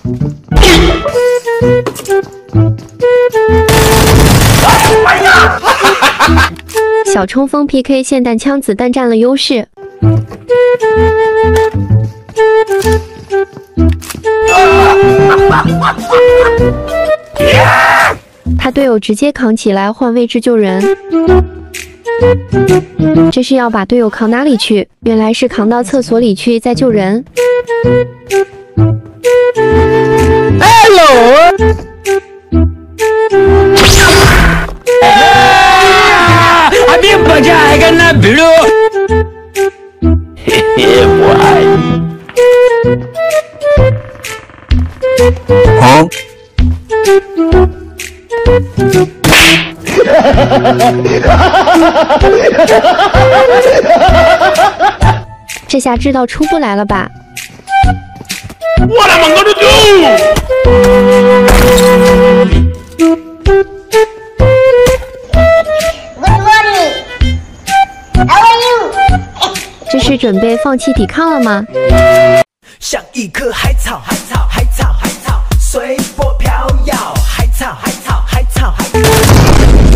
小冲锋 PK 霰弹枪子弹占了优势。他队友直接扛起来换位置救人，这是要把队友扛哪里去？原来是扛到厕所里去再救人。 Hello。Habis baca kan nak dulu. Boy. Huh? 这下知道出不来了吧？ 我他妈搞得这是准备放弃抵抗了吗？ 像一棵海草，海草，海草，海草，随波飘摇，海草，海草，海草，海草。